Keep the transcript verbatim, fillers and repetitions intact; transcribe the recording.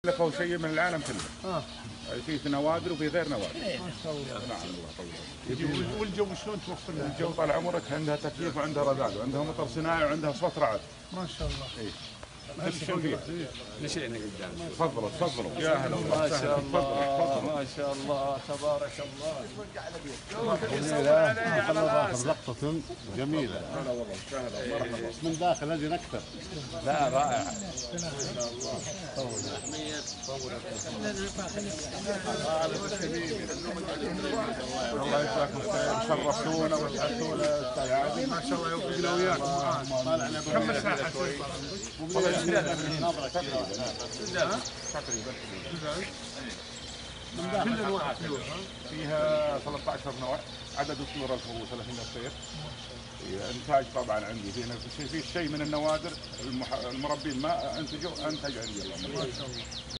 لك هو شيء من العالم كله. اه في نوادر وفي غير نوادر. ما شاء الله. نعم الله يطول. والجو شلون توفر لها؟ الجو طال عمرك عندها تكييف وعندها رذاذ وعندها مطر صناعي وعندها صوت رعد. ما شاء الله. اي تمشون فيها. نشينا قدام. تفضلوا تفضلوا يا هلا والله. ما شاء الله ما شاء الله تبارك الله. لقطة جميلة. هلا والله سهلا مرحبا. من داخل هذه نكتة. لا رائع. الله يجزاكم خير شرفتونا وسعدتونا استاذ عادل. ما شاء الله يوفقنا وياكم. كم مساحة؟ والله يجزاك تقريبا كل انواع الطيور. فيها ثلاثة عشر نوع. عدد الطيور ألف وثلاثمائة طير. انتاج طبعا عندي في في شيء من النوادر المربين ما انتجوا انتج عندي الله. ما شاء الله.